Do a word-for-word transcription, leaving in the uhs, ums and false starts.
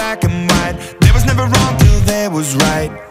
black and white. There was never wrong till there was right.